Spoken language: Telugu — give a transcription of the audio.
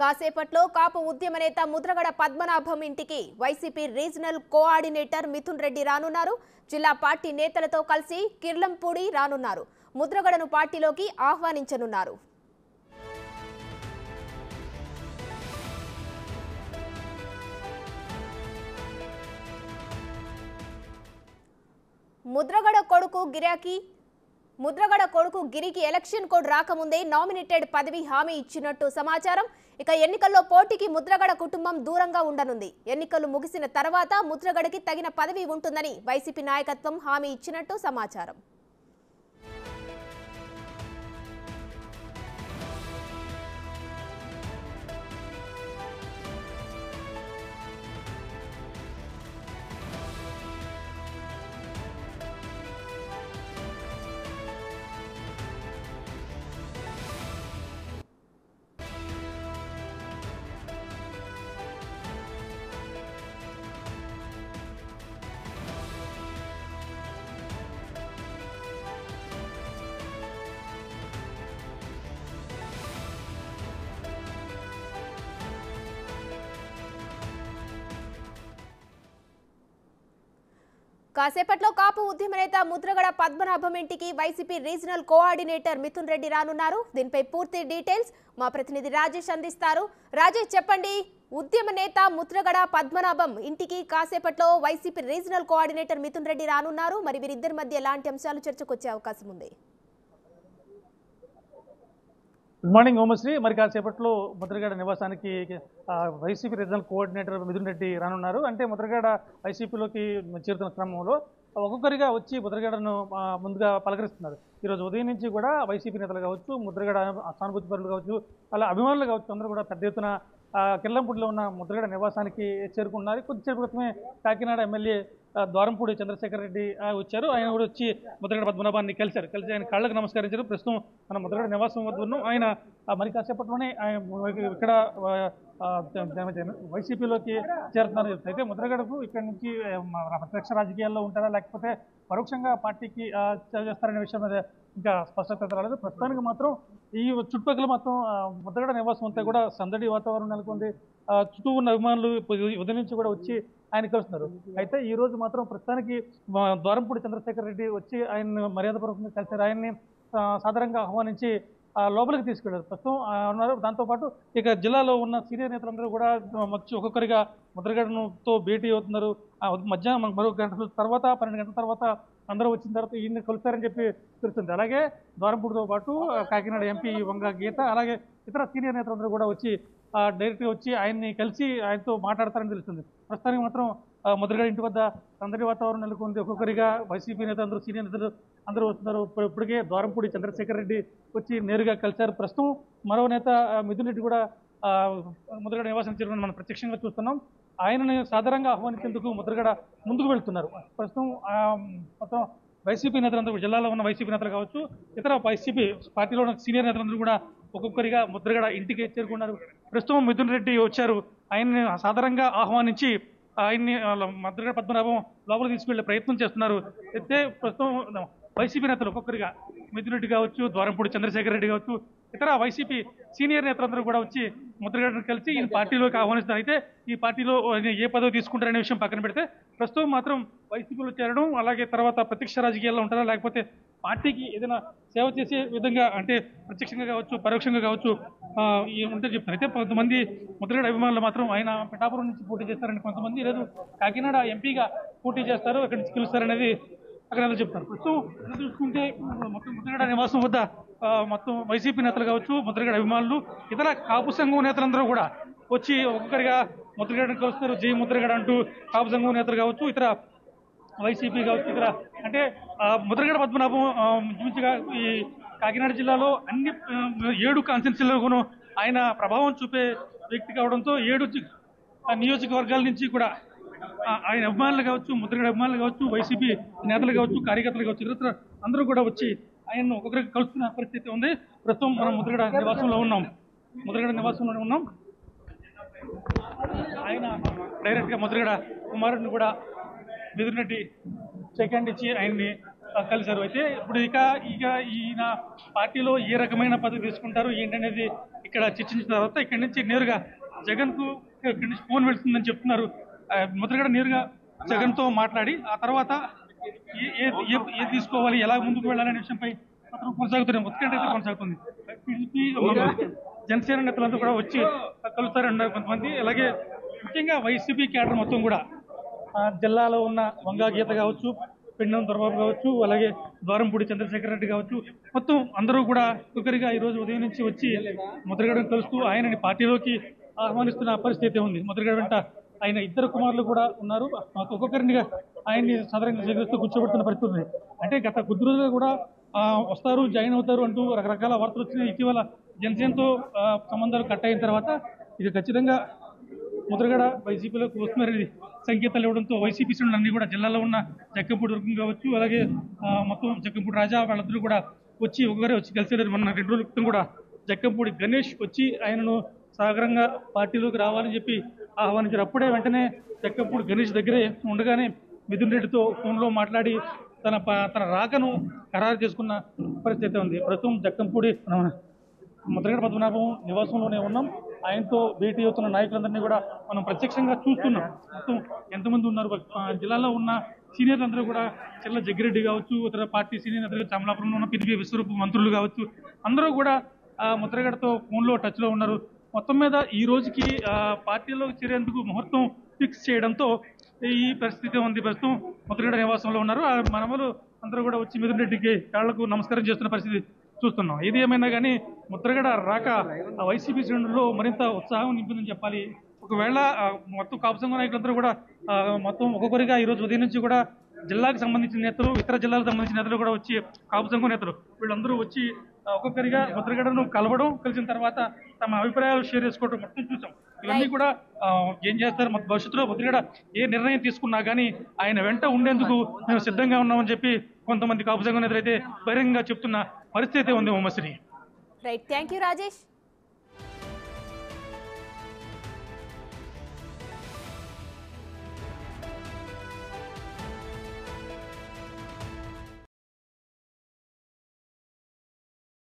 కాసేపట్లో కాపు ఉద్యమ నేత ముద్రగడ పద్మనాభం ఇంటికి YCP regional coordinator Mithun Reddy రానున్నారు. జిల్లా పార్టీ నేతలతో కలిసి కిర్లంపూడి రానున్నారు. ముద్రగడను పార్టీలోకి ఆహ్వానించనున్నారు. ముద్రగడ కొడుకు గిరికి ఎలక్షన్ కోడ్ రాకముందే నామినేటెడ్ పదవి హామీ ఇచ్చినట్టు సమాచారం. ఇక ఎన్నికల్లో పోటీకి ముద్రగడ కుటుంబం దూరంగా ఉండనుంది. ఎన్నికలు ముగిసిన తర్వాత ముద్రగడకి తగిన పదవి ఉంటుందని వైసీపీ నాయకత్వం హామీ ఇచ్చినట్టు సమాచారం. కాసేపట్లో కాపు ఉద్యమ నేత ముద్రగడ పద్మనాభం ఇంటికి YCP regional coordinator Mithun Reddy రానున్నారు. దీనిపై పూర్తి డీటెయిల్స్ మా ప్రతినిధి రాజేష్ అందిస్తారు. రాజేష్, చెప్పండి, ఉద్యమ నేత ముద్రగడ పద్మనాభం ఇంటికి కాసేపట్లో YCP regional coordinator Mithun Reddy రానున్నారు. మరి వీరిద్దరి మధ్య ఎలాంటి అంశాలు చర్చకు వచ్చే అవకాశం ఉంది? Good morning Omashri. మరి కాసేపట్లో ముద్రగడ నివాసానికి YCP regional coordinator Mithun Reddy రానున్నారు. అంటే ముద్రగడ వైసీపీలోకి చేరుతున్న క్రమంలో ఒక్కొక్కరిగా వచ్చి ముద్రగడను ముందుగా పలకరిస్తున్నారు. ఈరోజు ఉదయం నుంచి కూడా వైసీపీ నేతలు కావచ్చు, ముద్రగడ సానుభూతి పరులు కావచ్చు, అలా అభిమానులు కావచ్చు, అందరూ కూడా పెద్ద ఎత్తున కిర్లంపూడిలో ఉన్న ముద్రగడ నివాసానికి చేరుకున్నారు. కొద్దిసేపు క్రితమే కాకినాడ ఎమ్మెల్యే ద్వారంపూడి చంద్రశేఖర్ రెడ్డి వచ్చారు. ఆయన కూడా వచ్చి ముద్రగడ పద్మనాభాన్ని కలిసి ఆయన కాళ్ళకు నమస్కరించారు. ప్రస్తుతం మన ముద్రగడ నివాసం వద్ద ఉన్నాం. ఆయన మరి కాసేపట్లోనే ఇక్కడ వైసీపీలోకి చేరుతున్నారు. అయితే ముద్రగడకు ఇక్కడి నుంచి ప్రత్యక్ష రాజకీయాల్లో ఉంటారా లేకపోతే పరోక్షంగా పార్టీకి చేస్తారనే విషయం మీద ఇంకా స్పష్టత రాలేదు. ప్రస్తుతానికి మాత్రం ఈ చుట్టుపక్కల మాత్రం ముద్రగడ నివాసం అంతా కూడా సందడి వాతావరణం నెలకొంది. చుట్టూ ఉన్న అభిమానులు ఉదయం నుంచి కూడా వచ్చి ఆయన కలుస్తున్నారు. అయితే ఈ రోజు మాత్రం ప్రస్తుతానికి ద్వారంపూడి చంద్రశేఖర్ రెడ్డి వచ్చి ఆయన్ని మర్యాదపూర్వకంగా కలిశారు. ఆయన్ని సాధారణంగా ఆహ్వానించి లోపలికి తీసుకెళ్లారు. ప్రస్తుతం ఉన్నారు. దాంతోపాటు ఇక జిల్లాలో ఉన్న సీనియర్ నేతలందరూ కూడా వచ్చి ఒక్కొక్కరిగా ముద్రగడతో భేటీ అవుతున్నారు. మధ్యాహ్నం మరో గంటల తర్వాత 12 గంటల తర్వాత అందరూ వచ్చిన తర్వాత ఈయన్ని కలుస్తారని చెప్పి తెలుస్తుంది. అలాగే ద్వారంపూడితో పాటు కాకినాడ ఎంపీ వంగ గీత, అలాగే ఇతర సీనియర్ నేతలందరూ కూడా వచ్చి డైరెక్ట్గా వచ్చి ఆయన్ని కలిసి ఆయనతో మాట్లాడతారని తెలుస్తుంది. ప్రస్తుతానికి మాత్రం ముద్రగడ ఇంటి వద్ద అందరి వాతావరణం నెలకొంది. ఒక్కొక్కరిగా వైసీపీ నేతలు, సీనియర్ నేతలు అందరూ వస్తున్నారు. ఇప్పటికే ద్వారంపూడి చంద్రశేఖర్ రెడ్డి వచ్చి నేరుగా కలిశారు. ప్రస్తుతం మరో నేత మిథున్ రెడ్డి కూడా ముద్రగడ నివాసం చేరుకుని మనం ప్రత్యక్షంగా చూస్తున్నాం. ఆయనని సాధారణంగా ఆహ్వానించేందుకు ముద్రగడ ముందుకు వెళ్తున్నారు. ప్రస్తుతం మొత్తం వైసీపీ నేతలందరూ, జిల్లాలో ఉన్న వైసీపీ నేతలు కావచ్చు, ఇతర వైసీపీ పార్టీలో ఉన్న సీనియర్ నేతలందరూ కూడా ఒక్కొక్కరిగా ముద్రగడ ఇంటికి చేరుకున్నారు. ప్రస్తుతం మిథున్ రెడ్డి వచ్చారు. ఆయన్ని సాధారణంగా ఆహ్వానించి ఆయన్ని ముద్రగడ పద్మనాభం లోపలికి తీసుకెళ్లే ప్రయత్నం చేస్తున్నారు. అయితే ప్రస్తుతం వైసీపీ నేతలు ఒక్కొక్కరిగా మిథున్ రెడ్డి కావచ్చు, ద్వారంపూడి చంద్రశేఖర్ రెడ్డి కావచ్చు, ఇతర వైసీపీ సీనియర్ నేతలందరూ కూడా వచ్చి ముద్రగడను కలిసి ఈ పార్టీలోకి ఆహ్వానిస్తారు. అయితే ఈ పార్టీలో ఏ పదవి తీసుకుంటారనే విషయం పక్కన పెడితే ప్రస్తుతం మాత్రం వైసీపీలో చేరడం, అలాగే తర్వాత ప్రత్యక్ష రాజకీయాల్లో ఉంటారా లేకపోతే పార్టీకి ఏదైనా సేవ చేసే విధంగా, అంటే ప్రత్యక్షంగా కావచ్చు పరోక్షంగా కావచ్చు ఉంటే చెప్తారు. అయితే కొంతమంది ముద్రగడ అభిమానులు మాత్రం ఆయన పిఠాపురం నుంచి పోటీ చేస్తారని, కొంతమంది లేదు కాకినాడ ఎంపీగా పోటీ చేస్తారు, అక్కడి నుంచి గెలుస్తారనేది అక్కడ చెప్తారు. ప్రస్తుతం చూసుకుంటే మొత్తం ముద్రగడ నివాసం వద్ద మొత్తం వైసీపీ నేతలు కావచ్చు, ముద్రగడ అభిమానులు, ఇతర కాపు సంఘం నేతలందరూ కూడా వచ్చి ఒక్కొక్కరిగా ముద్రగడను కలుస్తారు. జై ముద్రగడ అంటూ కాపు సంఘం నేతలు కావచ్చు, ఇతర వైసీపీ కావచ్చు, ఇతర అంటే ముద్రగడ పద్మనాభం మంచిగా ఈ కాకినాడ జిల్లాలో అన్ని 7 కాన్స్టిట్యున్సీలోనూ ఆయన ప్రభావం చూపే వ్యక్తి కావడంతో 7 నియోజకవర్గాల నుంచి కూడా ఆయన అభిమానులు కావచ్చు, ముద్రగడ అభిమానులు కావచ్చు, వైసీపీ నేతలు కావచ్చు, కార్యకర్తలు కావచ్చు, ఇతర అందరూ కూడా వచ్చి ఆయన్ను ఒక్కొక్కరికి కలుస్తున్న పరిస్థితి ఉంది. ప్రస్తుతం మనం ముద్రగడ నివాసంలోనే ఉన్నాం. ఆయన డైరెక్ట్గా ముద్రగడ కుమారుడిని కూడా మిథున్ రెడ్డి సెకండ్ ఇచ్చి ఆయన్ని కలిశారు. అయితే ఇప్పుడు ఇక ఈయన పార్టీలో ఏ రకమైన పదవి తీసుకుంటారు ఏంటనేది ఇక్కడ చర్చించిన తర్వాత ఇక్కడి నుంచి నేరుగా జగన్ కు ఇక్కడి నుంచి ఫోన్ వెళ్తుందని చెప్తున్నారు. ముద్రగడ నేరుగా జగన్ తో మాట్లాడి ఆ తర్వాత ఏది తీసుకోవాలి, ఎలా ముందుకు వెళ్ళాలనే విషయంపై మాత్రం కొనసాగుతున్నాయి. ఉత్కంఠ అయితే కొనసాగుతుంది. టీడీపీ జనసేన నేతలంతా కూడా వచ్చి కలుస్తారన్నారు కొంతమంది. అలాగే ముఖ్యంగా వైసీపీ క్యాడర్ మొత్తం కూడా జిల్లాలో ఉన్న వంగా గీత కావచ్చు, పెండం దొరబాబు కావచ్చు, అలాగే ద్వారంపూడి చంద్రశేఖర్ రెడ్డి కావచ్చు, మొత్తం అందరూ కూడా ఒక్కొక్కరిగా ఈ రోజు ఉదయం నుంచి వచ్చి ముద్రగడను కలుస్తూ ఆయనని పార్టీలోకి ఆహ్వానిస్తున్న పరిస్థితి ఉంది. ముద్రగడ వెంట ఆయన ఇద్దరు కుమారులు కూడా ఉన్నారు. ఒక్కొక్కరినిగా ఆయన్ని సదరంగా స్వీకరిస్తూ కూర్చోబెడుతున్న పరిస్థితి ఉంది. అంటే గత కొద్ది రోజులుగా కూడా వస్తారు, జాయిన్ అవుతారు అంటూ రకరకాల వార్తలు వచ్చినాయి. ఇటీవల జనసేనతో సంబంధాలు కట్ అయిన తర్వాత ఇది ఖచ్చితంగా ముద్రగడ వైసీపీలోకి వస్తున్నారని సంకేతాలు ఇవ్వడంతో వైసీపీ శ్రేణులు అన్ని కూడా జిల్లాలో ఉన్న జక్కంపూడి వర్గం కావచ్చు, అలాగే మొత్తం జక్కంపూడి రాజా వాళ్ళందరూ కూడా వచ్చి ఒకరే వచ్చి కలిసేది. మొన్న 2 రోజుల క్రితం కూడా జక్కంపూడి గణేష్ వచ్చి ఆయనను సాగరంగా పార్టీలోకి రావాలని చెప్పి ఆహ్వానించారు. అప్పుడే వెంటనే జక్కంపూడి గణేష్ దగ్గరే ఉండగానే మిథున్ రెడ్డితో ఫోన్లో మాట్లాడి తన రాకను ఖరారు చేసుకున్న పరిస్థితి ఉంది. ప్రస్తుతం జక్కంపూడి ముద్రగడ పద్మనాభం నివాసంలోనే ఉన్నాం. ఆయనతో భేటీ అవుతున్న నాయకులందరినీ కూడా మనం ప్రత్యక్షంగా చూస్తున్నాం. మొత్తం ఎంతమంది ఉన్నారు జిల్లాలో ఉన్న సీనియర్లు అందరూ కూడా చెల్ల జగ్గిరెడ్డి కావచ్చు, ఇతర పార్టీ సీనియర్ అందరూ కమలాపురంలో ఉన్న పినిపి విశ్వరూప మంత్రులు కావచ్చు, అందరూ కూడా ముద్రగడతో ఫోన్లో టచ్లో ఉన్నారు. మొత్తం మీద ఈ రోజుకి పార్టీలోకి చేరేందుకు ముహూర్తం ఫిక్స్ చేయడంతో ఈ పరిస్థితి ఉంది. ప్రస్తుతం ముద్రగడ నివాసంలో ఉన్నారు. మనవలు అందరూ కూడా వచ్చి మిథున్ రెడ్డికి కాళ్లకు నమస్కారం చేస్తున్న పరిస్థితి చూస్తున్నాం. ఏది ఏమైనా కానీ ముద్రగడ రాక వైసీపీ శ్రేణుల్లో మరింత ఉత్సాహం నింపిందని చెప్పాలి. ఒకవేళ మొత్తం కాపు సంఘ నాయకులందరూ కూడా మొత్తం ఒక్కొక్కరిగా ఈ రోజు ఉదయం నుంచి కూడా జిల్లాకు సంబంధించిన నేతలు, ఇతర జిల్లాలకు సంబంధించిన నేతలు కూడా వచ్చి కాపు సంఘ నేతలు వీళ్ళందరూ వచ్చి ఒక్కొక్కరిగా ముద్రగడను కలిసిన తర్వాత తమ అభిప్రాయాలు షేర్ చేసుకోవడం మొత్తం చూసాం. ఇవన్నీ కూడా ఏం చేస్తారు భవిష్యత్తులో ముద్రగడ ఏ నిర్ణయం తీసుకున్నా కానీ ఆయన వెంట ఉండేందుకు మేము సిద్ధంగా ఉన్నామని చెప్పి కొంతమంది కాపు సంఘ నేతలు అయితే బహిరంగంగా చెప్తున్న పరిస్థితి ఉంది. Umashri. Right, thank you Rajesh.